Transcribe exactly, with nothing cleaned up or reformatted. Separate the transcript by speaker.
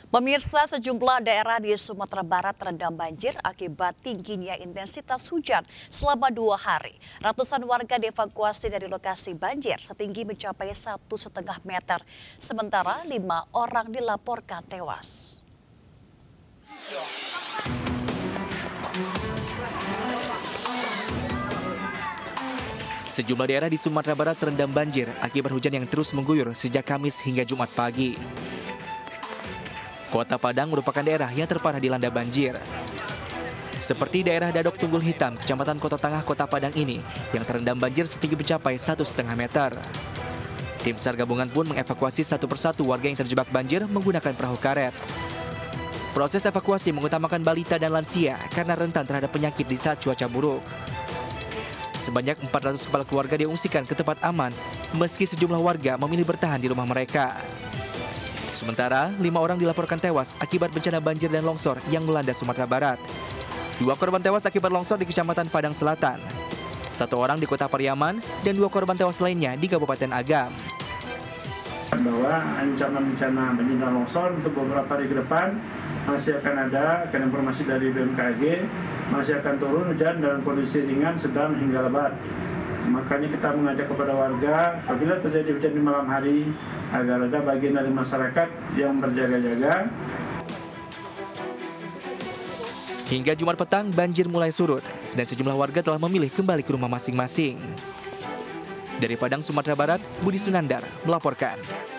Speaker 1: Pemirsa, sejumlah daerah di Sumatera Barat terendam banjir akibat tingginya intensitas hujan selama dua hari. Ratusan warga dievakuasi dari lokasi banjir setinggi mencapai satu setengah meter. Sementara lima orang dilaporkan tewas.
Speaker 2: Sejumlah daerah di Sumatera Barat terendam banjir akibat hujan yang terus mengguyur sejak Kamis hingga Jumat pagi. Kota Padang merupakan daerah yang terparah dilanda banjir. Seperti daerah Dadok Tunggul Hitam, Kecamatan Kota Tengah, Kota Padang ini, yang terendam banjir setinggi mencapai satu setengah meter. Tim SAR gabungan pun mengevakuasi satu persatu warga yang terjebak banjir menggunakan perahu karet. Proses evakuasi mengutamakan balita dan lansia karena rentan terhadap penyakit di saat cuaca buruk. Sebanyak empat ratus kepala keluarga diungsikan ke tempat aman, meski sejumlah warga memilih bertahan di rumah mereka. Sementara, lima orang dilaporkan tewas akibat bencana banjir dan longsor yang melanda Sumatera Barat. Dua korban tewas akibat longsor di Kecamatan Padang Selatan. Satu orang di Kota Pariaman dan dua korban tewas lainnya di Kabupaten Agam.
Speaker 3: Bahwa ancaman bencana banjir dan longsor untuk beberapa hari ke depan masih akan ada, akan informasi dari B M K G, masih akan turun hujan dalam kondisi ringan, sedang hingga lebat. Makanya kita mengajak kepada warga, apabila terjadi hujan di malam hari, agar ada bagian dari masyarakat yang berjaga-jaga.
Speaker 2: Hingga Jumat petang, banjir mulai surut dan sejumlah warga telah memilih kembali ke rumah masing-masing. Dari Padang, Sumatera Barat, Budi Sunandar melaporkan.